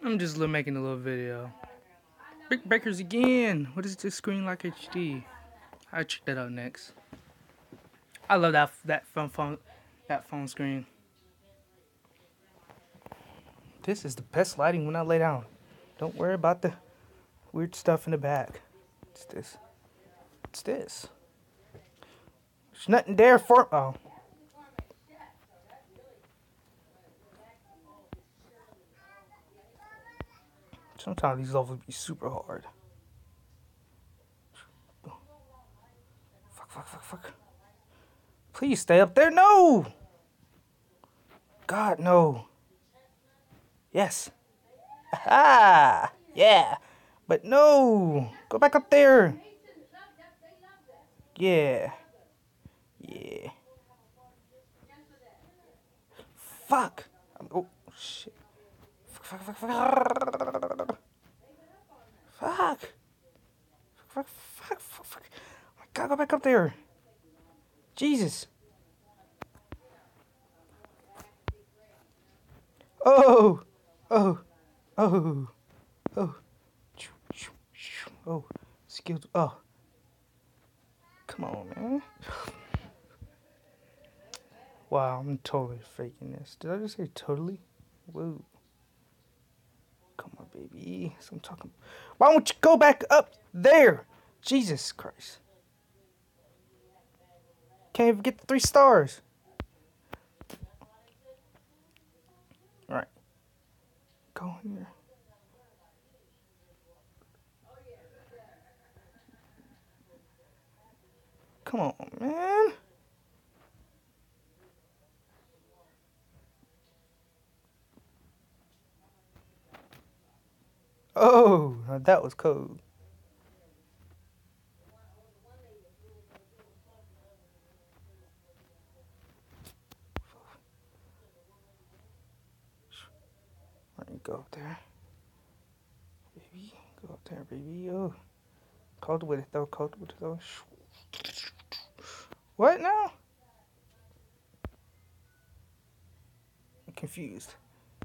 I'm just making a little video. Brick Breakers again. What is this screen like HD? I'll check that out next. I love that phone screen. This is the best lighting when I lay down. Don't worry about the weird stuff in the back. What's this? What's this? There's nothing there for. Oh. Sometimes these levels be super hard. Fuck. Please stay up there. No! God, no. Yes. Ah! Yeah. But no! Go back up there. Yeah. Yeah. Fuck. Oh, shit. Fuck. Oh my God, go back up there. Jesus. Oh. Oh. Oh. Oh. Oh. Skilled. Oh. Come on, man. Wow, I'm totally faking this. Did I just say totally? Whoa. Come on, baby. So I'm talking. Why don't you go back up there? Jesus Christ. Can't even get the 3 stars. Alright. Go in here. Come on, man. Oh, now that was code. Alright, go up there. Baby, go up there, baby. Oh. Cold with it though, cold with it though. What now? I'm confused.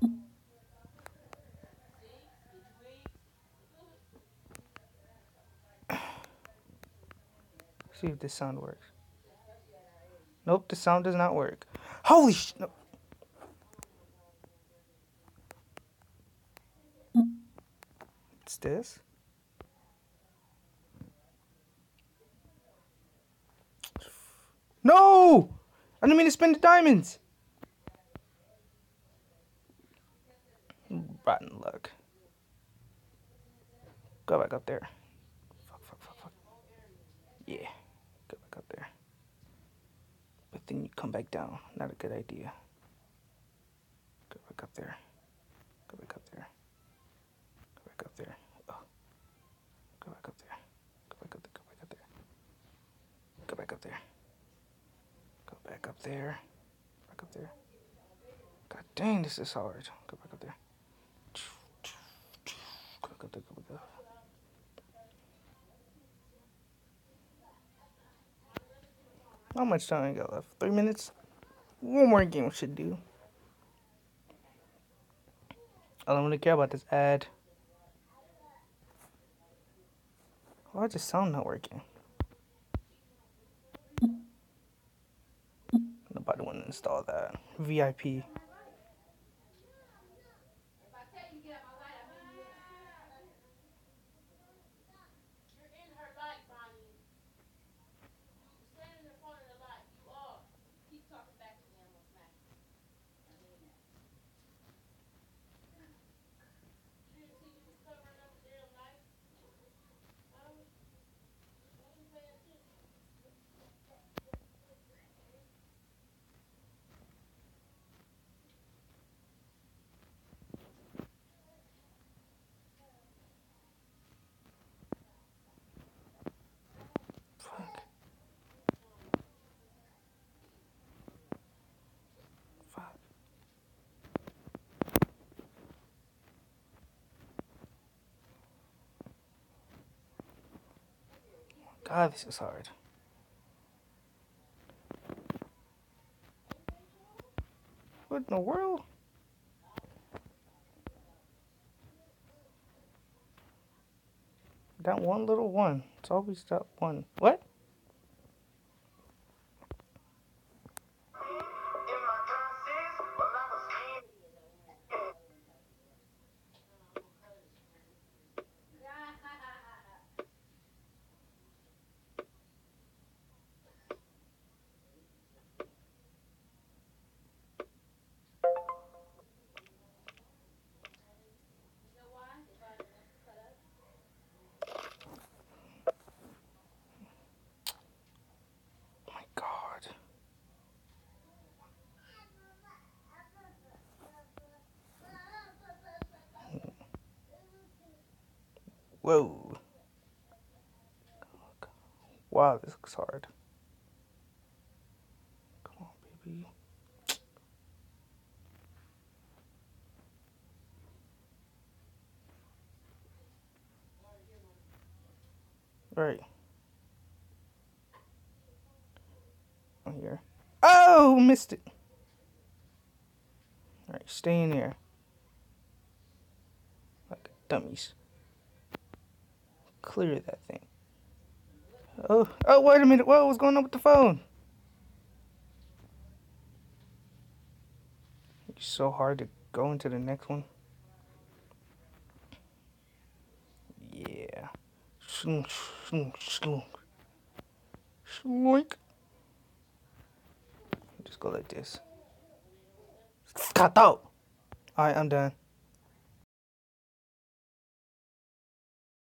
See if this sound works. Nope, the sound does not work. Holy sh! No. What's this? No! I didn't mean to spend the diamonds. Rotten luck. Go back up there. Fuck. Yeah. Go back up there. But then you come back down. Not a good idea. Go back up there. Go back up there. Go back up there. Oh. Go back up there. Go back up there. Go back up there. Go back up there. Back up there. God dang, this is hard. Go back up there. Go back up there. Go back up. How much time I got left? 3 minutes? One more game should do. I don't really care about this ad. Why is the sound not working? Nobody want to install that. VIP. Fuck. God, this is hard. What in the world? That one little one. It's always that one. What? Oh my God. Whoa. Wow, this looks hard. Come on, baby. Right. I'm here. Oh, missed it. Alright, stay in there. Like dummies. Clear that thing. Oh, wait a minute. Whoa, what's going on with the phone? It's so hard to go into the next one. Yeah. Slunk, slunk, slunk. Slunk. Just go like this. Scato! Alright, I'm done.